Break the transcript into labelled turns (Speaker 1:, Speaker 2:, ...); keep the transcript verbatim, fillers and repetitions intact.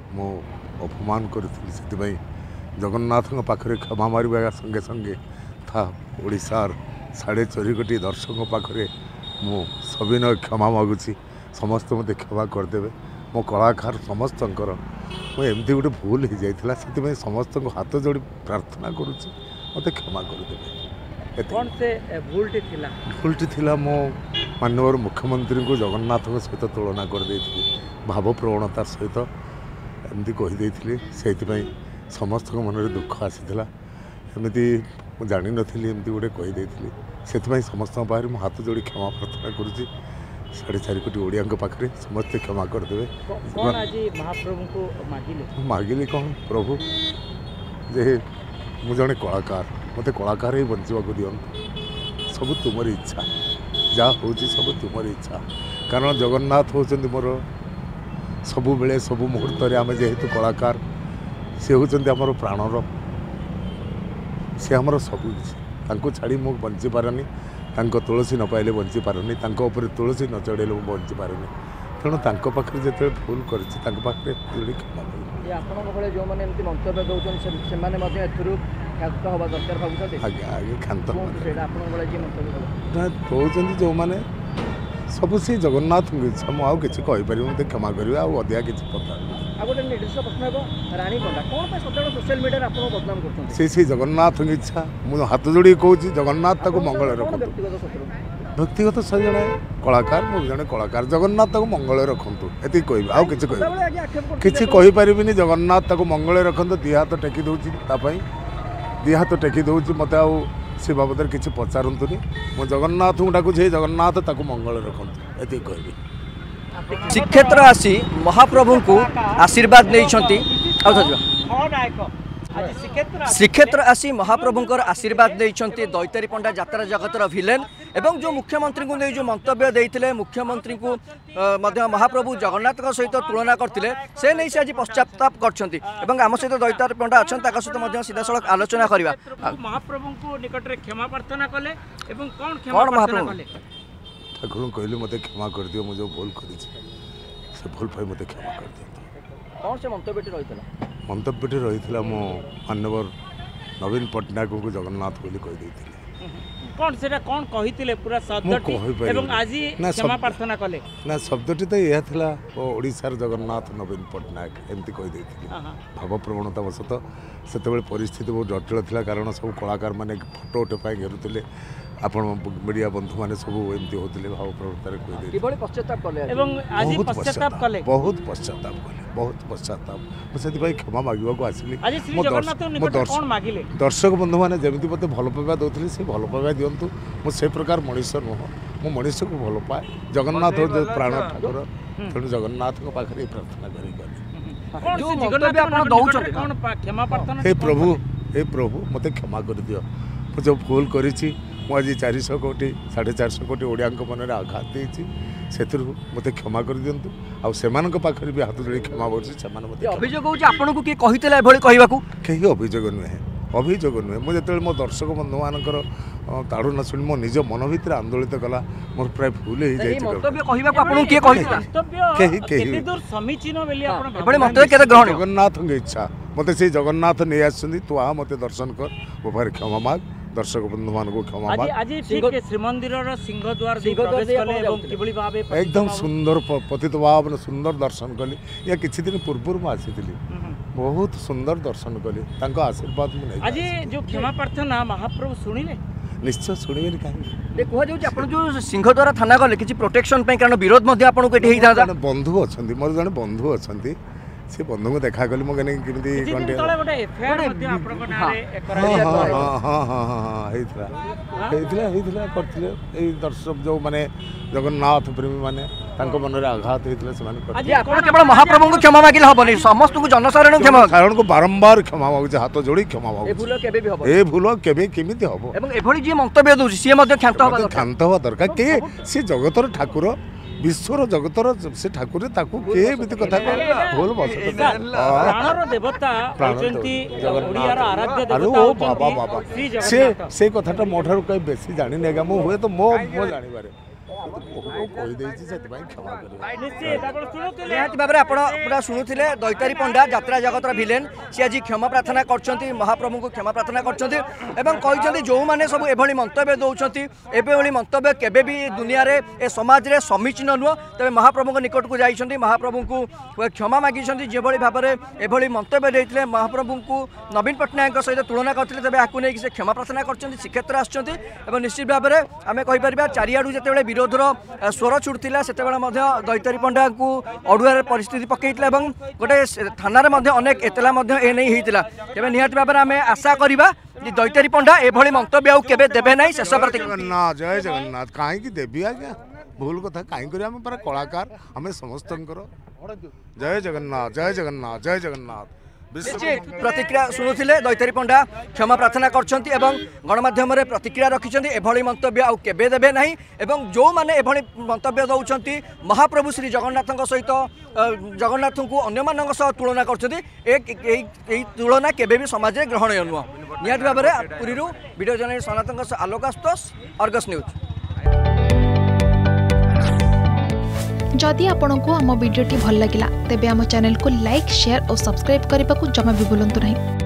Speaker 1: मु अपमान करी से जगन्नाथ पाखे क्षमा मार संगे संगे था ओडिशार साढ़े चारि कोटी दर्शकों पाखे मु सविनय क्षमा मागुची समस्त मत क्षमा करदे मो कलाकार समस्त एमती गोटे भूल हो जाता से समस्त हाथ जोड़ी प्रार्थना करुच्ची मत क्षमा करदे
Speaker 2: भूलटी थिला
Speaker 1: भूलटी थिला मो माननीय मुख्यमंत्री को जगन्नाथ सहित तुलना कर भाव प्रवणतार सहित एमती कहीदे से समस्त मन में दुख आसीला एमती जानी नी एमती गोटे कहीदे से समस्त पाखे मो हाथ जोड़ी क्षमा प्रार्थना करुच्ची साढ़े चारि कोटी ओडिया पाखे समस्ते क्षमा करदे
Speaker 2: महाप्रभु को मागिले
Speaker 1: मागिले कौन प्रभु जे मु जड़े कलाकार मत कलाकार ही बंचा दिंतु सब तुम इच्छा जहाँ हूँ सब तुम इच्छा कारण जगन्नाथ होती मोर सबु बेले सबु मुहूर्त आम जेहेतु कलाकार सी हूँ आमर प्राणर सी आमर सबू किसी छाड़ी मु बंची पारनी तुलसी न पाइले बंची पारनी तुलसी न चढ़ेले मुझे बंची पारनी तेणु पाखे जो भूल कर क्षमा
Speaker 2: जो मैंने मंतव्य दौरान
Speaker 1: आगे आगे खात कौन जो मैंने सब से जगन्नाथ इच्छा मुझे किसी कहीपर मत क्षमा करेंगे आधिका किसी पता से से जगन्नाथ इच्छा मुझे हाथ जोड़ी कहूँ जगन्नाथ मंगल रखु व्यक्तिगत सही जड़े कलाकार मुझे जड़े कलाकार जगन्नाथ मंगल रखु ये कह आउ कि किसी कहीपर जगन्नाथ मंगल रखु दी हाथ टेकी दूसरी दी हाथ टेकी दूसरी मत आउ से बाबद किसी पचारतुनि मो जगन्नाथ डाकू जगन्नाथ ताकू मंगल रखु ये कह
Speaker 3: श्रीक्षेत्र आसी महाप्रभु को आशीर्वाद नहीं श्रीक्षेत्र आसी महाप्रभुंर आशीर्वाद नहीं दैतारी पंडा यात्रा जगतर विलेन एवं जो मुख्यमंत्री को नहीं जो मंतव्य देते मुख्यमंत्री को महाप्रभु जगन्नाथ सहित तुलना करते से नहीं से आज पश्चाताप कर आम सहित दैतारी पंडा अच्छा सहित सीधा सड़क आलोचना करवा
Speaker 2: महाप्रभु को निकट में क्षमा प्रार्थना कले
Speaker 3: कौन महाप्रभु
Speaker 1: ठाकुर कहले मत क्षमा कर दियो मुझे भूल कर भूल पाई मत क्षमा कर दियो
Speaker 3: कौन से मंतव्य रही
Speaker 1: मंतव्य रही मो माननीय नवीन पट्टनायक को जगन्नाथ बोली कही
Speaker 2: कौन से कौन कही पूरा शब्द एवं आज क्षमा प्रार्थना कले
Speaker 1: ना शब्दटी तो यह थिला ओडिशार जगन्नाथ नवीन पट्टनायक एमती कही भाव प्रवणता वशत से परिस्थिति बहुत जटिल थिला कारण सब कलाकार माने फोटो उठे घेरुले आपण मीडिया बंधु माने सब एमती होते भाव प्रवणतार
Speaker 3: पश्चाताप कले
Speaker 1: बहुत पश्चाताप कले बहुत पश्चाताप कले बहुत पश्चाताप से क्षमा मांगा को आसली दर्शक बंधु मैंने जमी मत भल पाइबा दौले से भल पाइबा दिंतु मुझे प्रकार मनीष नुह मु मनीष को भल पाए जगन्नाथ हो प्राण ठाकुर तेणु जगन्नाथ पाखे प्रार्थना कर हे प्रभु हे प्रभु मत क्षमा कर दियो मुझे जो भूल करी मुझे चार सौ कोटी साढ़े चार सौ कोटी ओडिया मन में आघात देती से मत क्षमा कर दिंतु आने पाखे भी हाथ जोड़ी क्षमा कर कहीं अभियोग नुहे अभियोग नुहे मुझे मो दर्शक बंधु मानकर ताड़ू न शुणी मो निज मन भर आंदोलित कला मोर प्राय भूल हो जगन्नाथ इच्छा मत से जगन्नाथ नहीं आसुँच तू आ मत दर्शन कर मो पाखे क्षमा माग दर्शक बंधु मान को क्षमा
Speaker 2: श्रीमंदिर
Speaker 1: एकदम सुंदर पतित भाव सुंदर दर्शन कली या किसी दिन पूर्व आसी बहुत सुंदर दर्शन कली आशीर्वाद
Speaker 2: आज जो क्षमा प्रार्थना महाप्रभु शुणिले
Speaker 1: निश्चय शुणे कहीं
Speaker 3: कह जो सिंहद्वारा थाना गले किसी प्रोटेक्शन कारण विरोध
Speaker 1: बंधु अच्छा मोर जड़े बंधु अच्छा से बंधु को देखा कली मुझे केमी दर्शक जो माने जगन्नाथ प्रेमी माने मन में आघात
Speaker 3: होता महाप्रभु को क्षमा मांगे हेनी समस्त को जनसाधारण क्षमा
Speaker 1: साधारण को बारंबार क्षमा मांगे हाथ जोड़ी क्षमा मांगे ए भूल केमी हम
Speaker 3: जी मंतव्य दूसरी सी
Speaker 1: क्षांत हवा दरकार के सी जगतर ठाकुर विश्वर जगतर से ठाकुर केमी कथा भूल से कथा मो ठार कहीं बेसी जानी नहीं मुझे तो मो मो जानवर बहु कहीदेची से क्षमा करें।
Speaker 3: निहाती भाव में आप पूरा शुणुले दैतारी पंडा यात्रा जगतर भिलेन सी आज क्षमा प्रार्थना कर महाप्रभु को क्षमा प्रार्थना कर जो मैंने सब एभली मंतव्य दौरान एभली मंतव्य केबे भी दुनिया रे ए समाज रे समीचीन नुह तेज महाप्रभु निकट को जाइछन्ति महाप्रभु को क्षमा मागी जो भाव में एभली मंतव्य देते महाप्रभु को नवीन पट्टनायक सहित तुलना करते तेज आपको नहीं से क्षमा प्रार्थना कर श्रीक्षेत्र आसुँच निश्चित भाव में आम कहीपर चारिआडू जिते विरोधर स्वर छुटला से दैतारी पंडा को अड़ुआ परिस्थिति पकईला गोटे थाना अनेक एतला होता तेज निहाती भाव में आम आशा करवा दैतारी पंडा एभली मंतव्य आउ केबे देबे नहीं शेष
Speaker 1: जगन्नाथ जय जगन्नाथ कहीं देवी आज्ञा भूल कथा कहीं कर कलाकार आम समस्त जय जगन्नाथ जय जगन्नाथ जय जगन्नाथ
Speaker 3: प्रतिक्रिया शुणुले दैतारी पंडा क्षमा प्रार्थना करछन्ति एवं गणमाध्यम प्रतिक्रिया रखिछन्ति एभली मंतव्य आउ केबे देबे नहीं एवं जो माने एभली मंतव्य दउछन्ति महाप्रभु श्री जगन्नाथ सहित जगन्नाथ को अन्य मानक सह तुलना करछन्ति एक तुलना केबे भी समाज रे ग्रहणीय नुह निहाती भाव में Puri video journalist Sanatan Alok Ashutosh Argus News.
Speaker 4: जदि आपंक आम भिडी भल लगा तेब आम चैनल को लाइक शेयर और सब्सक्राइब करने को जमा भी भूलु नहीं।